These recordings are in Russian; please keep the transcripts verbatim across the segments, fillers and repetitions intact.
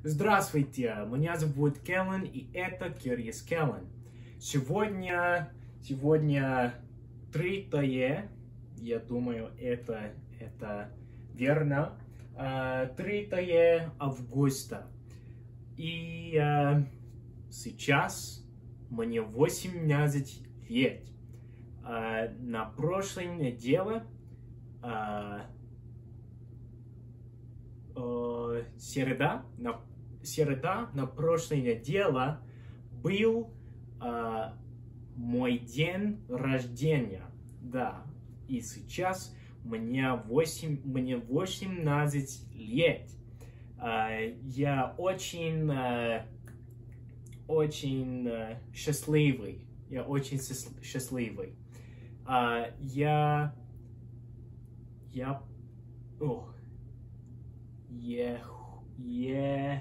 Здравствуйте, меня зовут Келлен, и это Curious Келлен. Сегодня, сегодня третье, я думаю, это, это верно, третье августа. И uh, сейчас мне восемнадцать лет. Uh, на прошлой неделе uh, uh, среда, на, среда на прошлой неделе был uh, мой день рождения. Да, и сейчас мне, восемь, мне восемнадцать лет. Uh, я очень, uh, очень uh, счастливый. Я очень счастливый. Uh, я, я, о, е, е,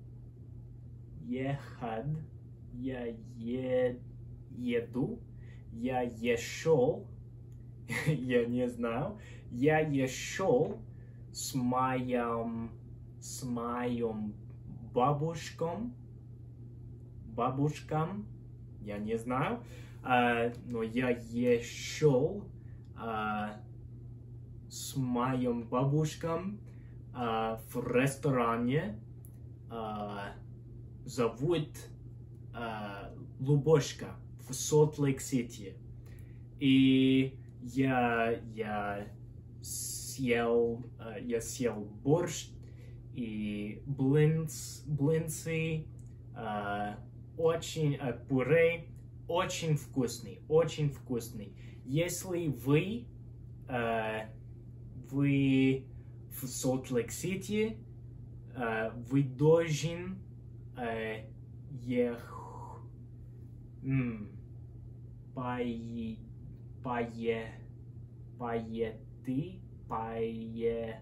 ехад, я е, еду, я ешел, я не знаю, я ешел с моим с моим бабушком, бабушкам, я не знаю, uh, но я ешел uh, с моим бабушкам uh, в ресторане, uh, зовут uh, Лубошка в Солт-Лейк-Сити. И я, я съел, uh, я съел борщ и блинц, блинцы, uh, очень, uh, пюре, очень вкусный, очень вкусный. Если вы, uh, вы в Солт-Лейк-Сити, uh, вы должен uh, ех, м, пое, пое, поеты, пое,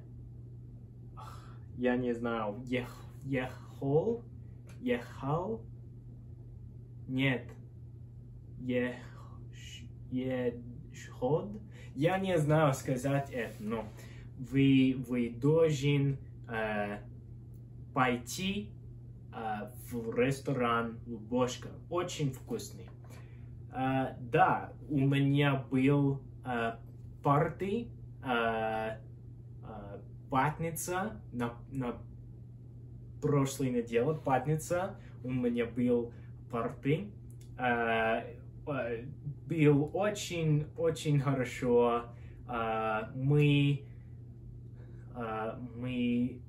я не знаю, ех, ехал, ехал, нет, ех, еход, я не знаю сказать это, но вы, вы должен uh, пойти uh, в ресторан Лубошка, очень вкусный. Uh, да, у меня был uh, парти, uh, uh, пятница, на, на прошлой неделе, пятница, у меня был парти, uh, uh, был очень-очень хорошо, uh, мы, uh, мы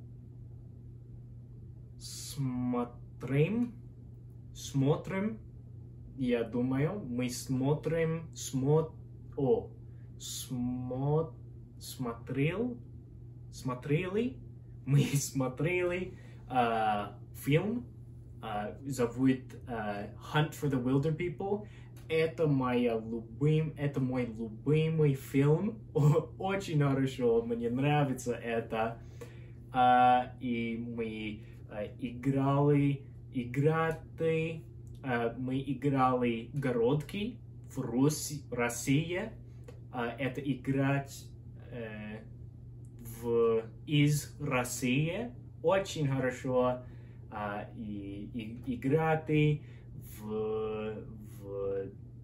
смотрим, смотрим, я думаю, мы смотрим, смо, о, смо, смотрел, смотрели, мы смотрели uh, фильм, uh, зовут uh, Hunt for the Wilder People. Это моя любим, это мой любимый фильм. Очень хорошо, мне нравится это. Uh, и мы uh, играли, играли, uh, мы играли городки в Руси, России. Uh, это играть uh, в, из России. Очень хорошо uh, и, и играть в, в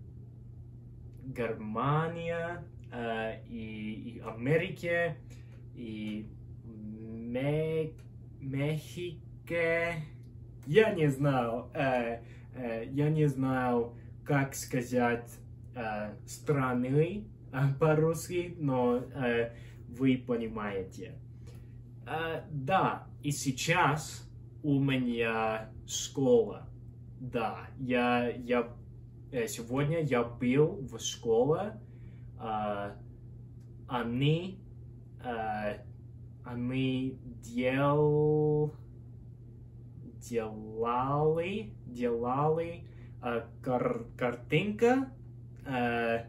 Германии uh, и, и Америке и Ме, Мехике. Я не знаю, uh, uh, я не знаю, как сказать uh, страны uh, по-русски, но uh, вы понимаете. Uh, да, и сейчас у меня школа. Да, я, я сегодня я был в школе. Uh, они, uh, они дел, делали, делали uh, кар, картинка. Uh,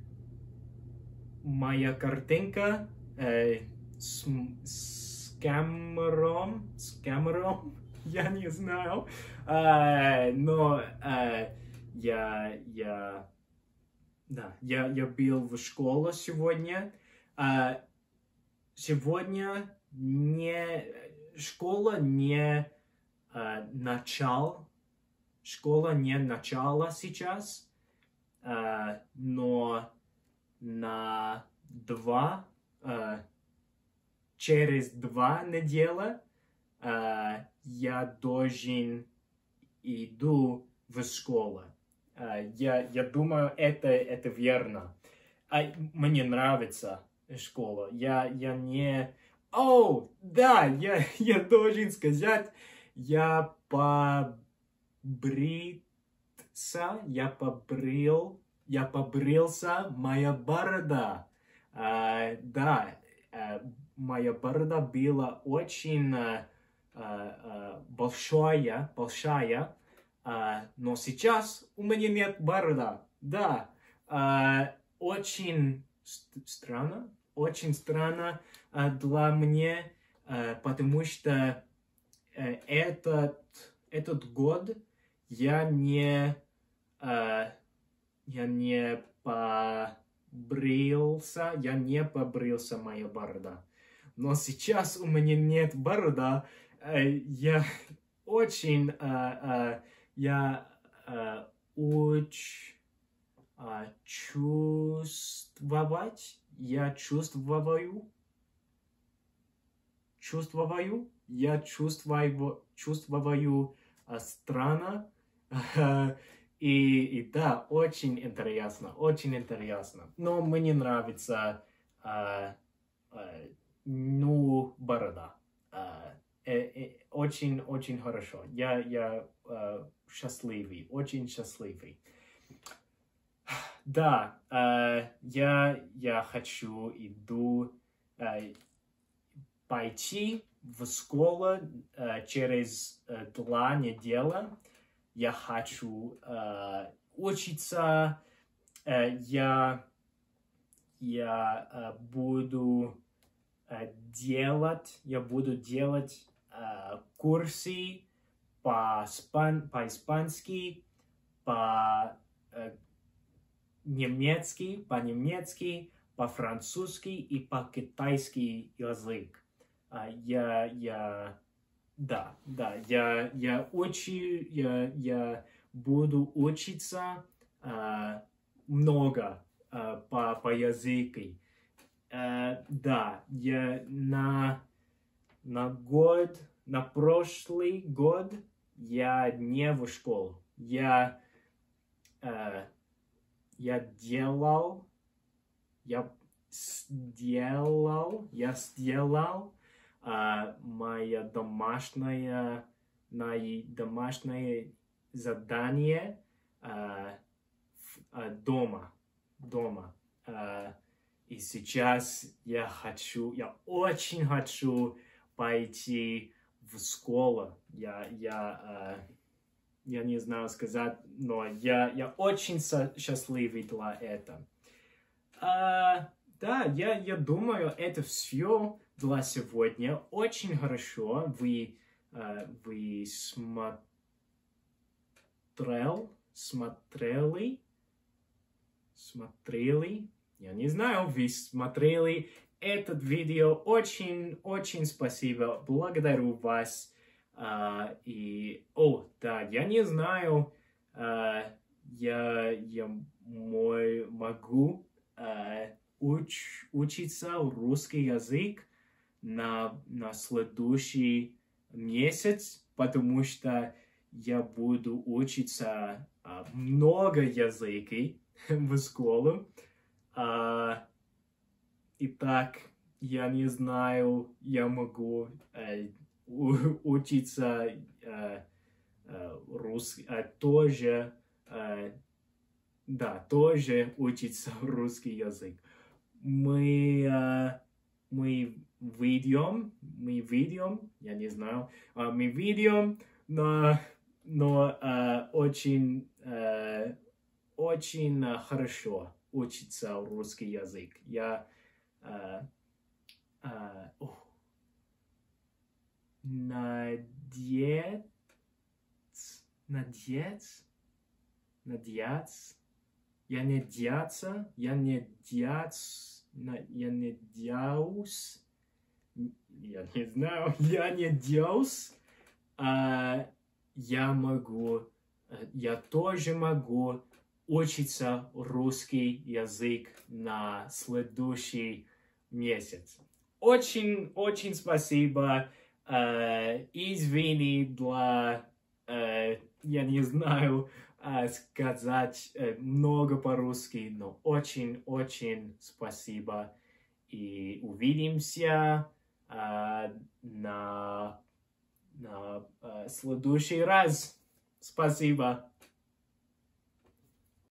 моя картинка uh, с, с камером, с камером, я не знаю, uh, но uh, я, я, да, я, я был в школе сегодня. Uh, сегодня не, школа не э, начал. Школа не начало сейчас, э, но на два, э, через два недели э, я должен иду в школу. Uh, я, я думаю, это, это верно. А, мне нравится школа. Я, я не... О, да, я, я должен сказать, я побрился, я побрил, я побрился, моя борода. Uh, да, uh, моя борода была очень uh, uh, большая, большая. Uh, но сейчас у меня нет борода. Да, uh, очень ст- странно, очень странно uh, для меня, uh, потому что uh, этот, этот год я не, uh, я не побрился, я не побрился моя борода. Но сейчас у меня нет борода, uh, я очень... Uh, uh, Я э, уч, э, чувствовать, я чувствую, чувствую, я чувствую, чувствую э, странно, и, и да, очень интересно, очень интересно. Но мне нравится, э, э, ну, борода. Э, Очень-очень хорошо. Я, я uh, счастливый, очень счастливый. Да, uh, я, я хочу иду uh, пойти в школу uh, через uh, два недели. Я хочу uh, учиться. Uh, я, я uh, буду uh, делать, я буду делать Uh, курсы по, спан, по-испански, по-немецки, uh, по-немецки, по-французски и по-китайски язык. Uh, я, я, да, да, я, я, учи, я, я буду учиться uh, много uh, по, по языку. Uh, да, я на... На год, на прошлый год я не в школу. Я, э, я делал, я сделал, я сделал э, мое домашнее, мои домашнее задание э, э, дома, дома. Э, и сейчас я хочу, я очень хочу пойти в школу. Я, я, э, я не знаю сказать, но я, я очень счастливый для этого. Э, да, я, я думаю, это все для сегодня. Очень хорошо. Вы, э, вы смотрел, смотрели, смотрели, я не знаю, вы смотрели этот видео. Очень-очень спасибо. Благодарю вас. Uh, и, о, да, я не знаю, uh, я, я мой, могу uh, уч, учиться русский язык на, на следующий месяц, потому что я буду учиться uh, много языков в школе. Uh, Итак, я не знаю, я могу э, учиться э, э, русский, э, тоже, э, да, тоже учиться русский язык. Мы, э, мы видим, мы видим, я не знаю, э, мы видим, но, но э, очень, э, очень хорошо учиться русский язык. Я Uh, uh, oh. Надеяться, надеяться, надеяться, я не надеяться, я не надеяться, я не надеюсь, я не знаю, я не надеюсь uh, я могу, я тоже могу учиться русский язык на следующий месяц. Очень, очень спасибо. Э, извини для, э, я не знаю, э, сказать э, много по-русски, но очень-очень спасибо. И увидимся э, на, на э, следующий раз. Спасибо.